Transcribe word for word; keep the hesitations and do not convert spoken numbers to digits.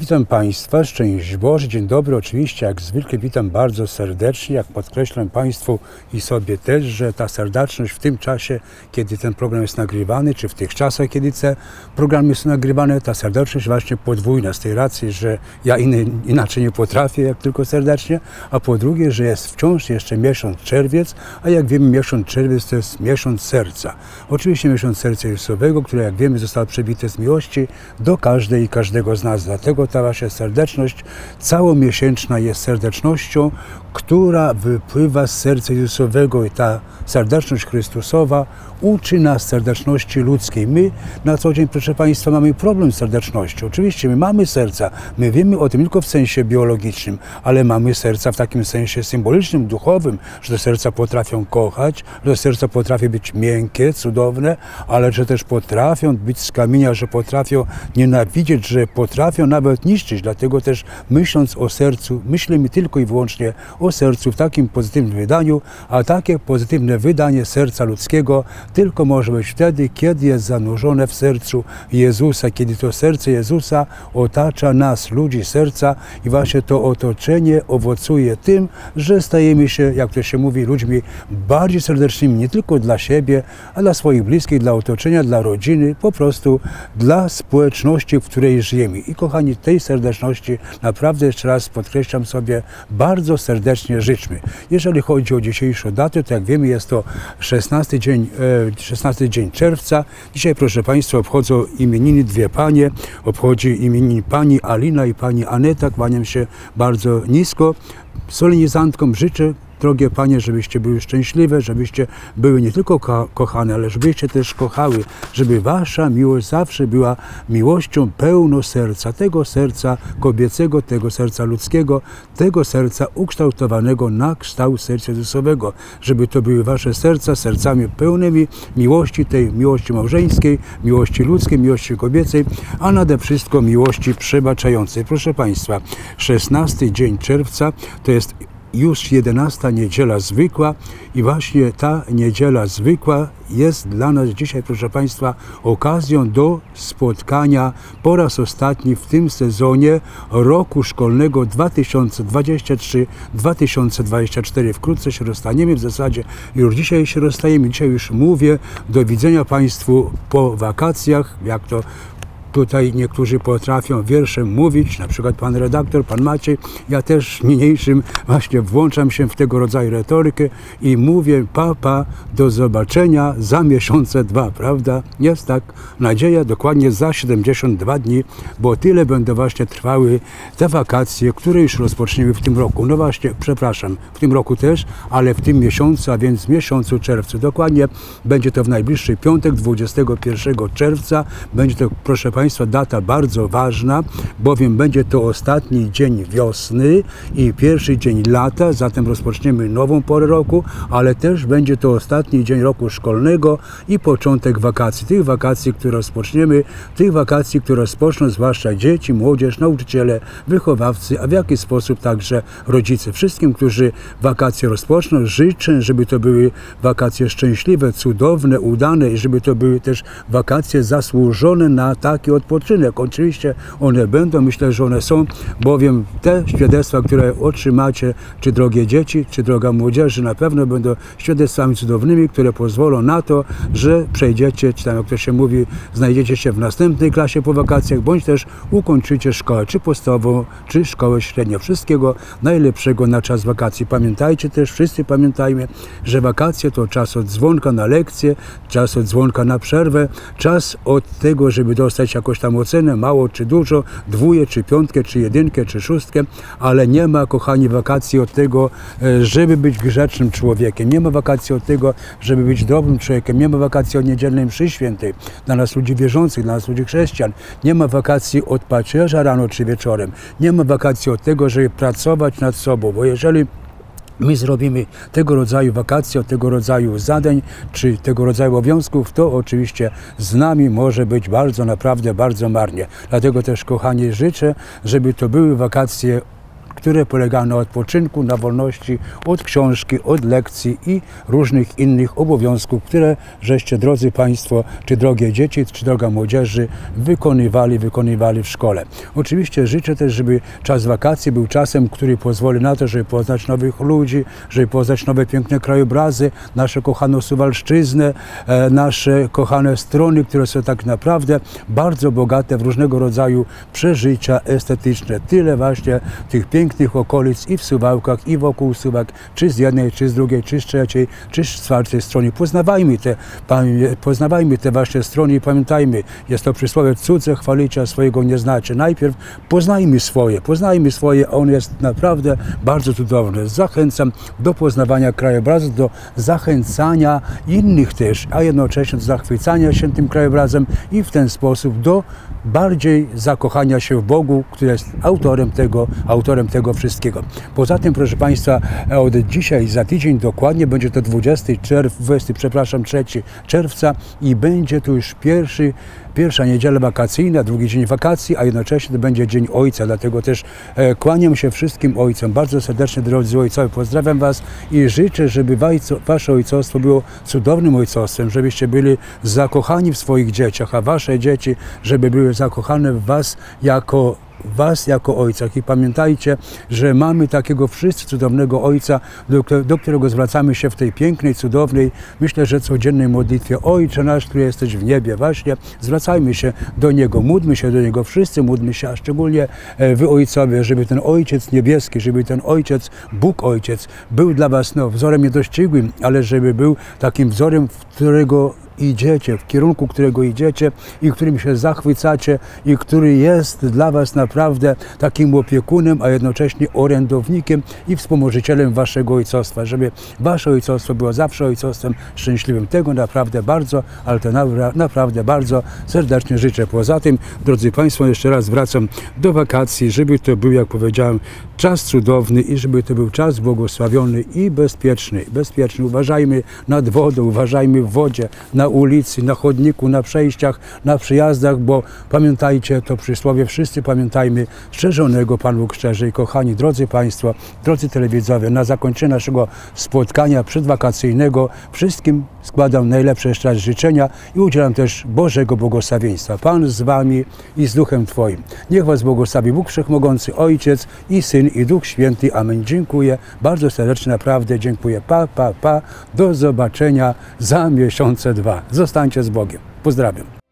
Witam Państwa, szczęść Boże, dzień dobry. Oczywiście jak zwykle witam bardzo serdecznie, jak podkreślam Państwu i sobie też, że ta serdeczność w tym czasie, kiedy ten program jest nagrywany, czy w tych czasach, kiedy te programy są nagrywane, ta serdeczność właśnie podwójna z tej racji, że ja inny, inaczej nie potrafię, jak tylko serdecznie, a po drugie, że jest wciąż jeszcze miesiąc czerwiec, a jak wiemy miesiąc czerwiec to jest miesiąc serca. Oczywiście miesiąc serca Jezusowego, które jak wiemy zostało przebite z miłości do każdej i każdego z nas. Dlatego ta wasza serdeczność całomiesięczna jest serdecznością, która wypływa z serca Jezusowego i ta serdeczność Chrystusowa uczy nas serdeczności ludzkiej. My na co dzień, proszę Państwa, mamy problem z serdecznością. Oczywiście my mamy serca, my wiemy o tym tylko w sensie biologicznym, ale mamy serca w takim sensie symbolicznym, duchowym, że te serca potrafią kochać, że te serca potrafią być miękkie, cudowne, ale że też potrafią być z kamienia, że potrafią nienawidzieć, że potrafią nawet niszczyć. Dlatego też myśląc o sercu, myślimy tylko i wyłącznie o sercu w takim pozytywnym wydaniu, a takie pozytywne wydanie serca ludzkiego tylko może być wtedy, kiedy jest zanurzone w sercu Jezusa, kiedy to serce Jezusa otacza nas, ludzi serca i właśnie to otoczenie owocuje tym, że stajemy się, jak to się mówi, ludźmi bardziej serdecznymi nie tylko dla siebie, a dla swoich bliskich, dla otoczenia, dla rodziny, po prostu dla społeczności, w której żyjemy. I kochani, tej serdeczności naprawdę jeszcze raz podkreślam sobie, bardzo serdecznie życzmy. Jeżeli chodzi o dzisiejszą datę, to jak wiemy jest to szesnasty dzień, szesnasty dzień czerwca. Dzisiaj, proszę Państwa, obchodzą imieniny dwie panie. Obchodzi imieniny pani Alina i pani Aneta. Kłaniam się bardzo nisko. Solenizantkom życzę, drogie panie, żebyście były szczęśliwe, żebyście były nie tylko ko kochane, ale żebyście też kochały, żeby wasza miłość zawsze była miłością pełną serca, tego serca kobiecego, tego serca ludzkiego, tego serca ukształtowanego na kształt serca Jezusowego, żeby to były wasze serca sercami pełnymi miłości, tej miłości małżeńskiej, miłości ludzkiej, miłości kobiecej, a nade wszystko miłości przebaczającej. Proszę Państwa, szesnasty dzień czerwca to jest już jedenasta niedziela zwykła i właśnie ta niedziela zwykła jest dla nas dzisiaj, proszę Państwa, okazją do spotkania po raz ostatni w tym sezonie roku szkolnego dwa tysiące dwudziestego trzeciego dwa tysiące dwudziestego czwartego. Wkrótce się rozstaniemy, w zasadzie już dzisiaj się rozstajemy, dzisiaj już mówię do widzenia Państwu po wakacjach, jak to tutaj niektórzy potrafią wierszem mówić, na przykład pan redaktor, pan Maciej. Ja też niniejszym właśnie włączam się w tego rodzaju retorykę i mówię papa, do zobaczenia za miesiące dwa, prawda? Jest tak, nadzieja dokładnie za siedemdziesiąt dwa dni, bo tyle będą właśnie trwały te wakacje, które już rozpoczniemy w tym roku. No właśnie, przepraszam, w tym roku też, ale w tym miesiącu, a więc w miesiącu czerwcu. Dokładnie będzie to w najbliższy piątek, dwudziestego pierwszego czerwca. Będzie to, proszę Państwa, Państwa, data bardzo ważna, bowiem będzie to ostatni dzień wiosny i pierwszy dzień lata, zatem rozpoczniemy nową porę roku, ale też będzie to ostatni dzień roku szkolnego i początek wakacji. Tych wakacji, które rozpoczniemy, tych wakacji, które rozpoczną zwłaszcza dzieci, młodzież, nauczyciele, wychowawcy, a w jaki sposób także rodzice. Wszystkim, którzy wakacje rozpoczną, życzę, żeby to były wakacje szczęśliwe, cudowne, udane i żeby to były też wakacje zasłużone na taki odpoczynek. Oczywiście one będą, myślę, że one są, bowiem te świadectwa, które otrzymacie, czy drogie dzieci, czy droga młodzieży, na pewno będą świadectwami cudownymi, które pozwolą na to, że przejdziecie, czy tam jak to się mówi, znajdziecie się w następnej klasie po wakacjach, bądź też ukończycie szkołę, czy podstawową, czy szkołę średnią. Wszystkiego najlepszego na czas wakacji. Pamiętajcie też, wszyscy pamiętajmy, że wakacje to czas od dzwonka na lekcję, czas od dzwonka na przerwę, czas od tego, żeby dostać jakąś tam ocenę, mało czy dużo, dwóje, czy piątkę, czy jedynkę, czy szóstkę, ale nie ma, kochani, wakacji od tego, żeby być grzecznym człowiekiem. Nie ma wakacji od tego, żeby być dobrym człowiekiem. Nie ma wakacji od niedzielnej mszy świętej dla nas ludzi wierzących, dla nas ludzi chrześcijan. Nie ma wakacji od pacierza rano czy wieczorem. Nie ma wakacji od tego, żeby pracować nad sobą, bo jeżeli my zrobimy tego rodzaju wakacje, od tego rodzaju zadań, czy tego rodzaju obowiązków, to oczywiście z nami może być bardzo, naprawdę bardzo marnie. Dlatego też, kochani, życzę, żeby to były wakacje które polegają na odpoczynku, na wolności od książki, od lekcji i różnych innych obowiązków, które żeście, drodzy Państwo, czy drogie dzieci, czy droga młodzieży, wykonywali, wykonywali w szkole. Oczywiście życzę też, żeby czas wakacji był czasem, który pozwoli na to, żeby poznać nowych ludzi, żeby poznać nowe piękne krajobrazy, nasze kochaną Suwalszczyznę, e, nasze kochane strony, które są tak naprawdę bardzo bogate w różnego rodzaju przeżycia estetyczne. Tyle właśnie tych pięknych okolic i w Suwałkach, i wokół Suwałk, czy z jednej, czy z drugiej, czy z trzeciej, czy z czwartej strony. Poznawajmy te, poznawajmy te właśnie strony i pamiętajmy, jest to przysłowie: cudze chwalicie, a swojego nie znacie. Najpierw poznajmy swoje, poznajmy swoje, on jest naprawdę bardzo cudowny. Zachęcam do poznawania krajobrazu, do zachęcania innych też, a jednocześnie do zachwycania się tym krajobrazem i w ten sposób do bardziej zakochania się w Bogu, który jest autorem tego, autorem tego wszystkiego. Poza tym, proszę Państwa, od dzisiaj, za tydzień dokładnie, będzie to dwudziesty czerwca, dwudziesty, przepraszam, trzeci czerwca i będzie to już pierwszy, pierwsza niedziela wakacyjna, drugi dzień wakacji, a jednocześnie to będzie Dzień Ojca, dlatego też e, kłaniam się wszystkim ojcom. Bardzo serdecznie, drodzy ojcowie, pozdrawiam Was i życzę, żeby wajco, Wasze ojcostwo było cudownym ojcostwem, żebyście byli zakochani w swoich dzieciach, a Wasze dzieci, żeby były zakochane w Was jako Was jako ojcach. I pamiętajcie, że mamy takiego wszyscy cudownego Ojca, do, do którego zwracamy się w tej pięknej, cudownej, myślę, że codziennej modlitwie. Ojcze nasz, który jesteś w niebie, właśnie zwracajmy się do Niego, módlmy się do Niego, wszyscy módlmy się, a szczególnie Wy, ojcowie, żeby ten Ojciec niebieski, żeby ten Ojciec, Bóg Ojciec, był dla Was no, wzorem niedościgłym, ale żeby był takim wzorem, w którego idziecie, w kierunku którego idziecie i którym się zachwycacie i który jest dla Was naprawdę takim opiekunem, a jednocześnie orędownikiem i wspomożycielem Waszego ojcostwa, żeby Wasze ojcostwo było zawsze ojcostwem szczęśliwym. Tego naprawdę bardzo, ale to naprawdę bardzo serdecznie życzę. Poza tym, drodzy Państwo, jeszcze raz wracam do wakacji, żeby to był, jak powiedziałem, czas cudowny i żeby to był czas błogosławiony i bezpieczny. Bezpieczny. Uważajmy nad wodą, uważajmy w wodzie, na ulicy, na chodniku, na przejściach, na przyjazdach, bo pamiętajcie to przysłowie, wszyscy pamiętajmy, strzeżonego Pan Bóg strzeże. I kochani, drodzy Państwo, drodzy telewidzowie, na zakończenie naszego spotkania przedwakacyjnego wszystkim składam najlepsze jeszcze raz życzenia i udzielam też Bożego błogosławieństwa. Pan z Wami i z Duchem Twoim. Niech Was błogosławi Bóg Wszechmogący, Ojciec i Syn i Duch Święty. Amen. Dziękuję. Bardzo serdecznie, naprawdę dziękuję. Pa, pa, pa. Do zobaczenia za miesiące dwa. Zostańcie z Bogiem. Pozdrawiam.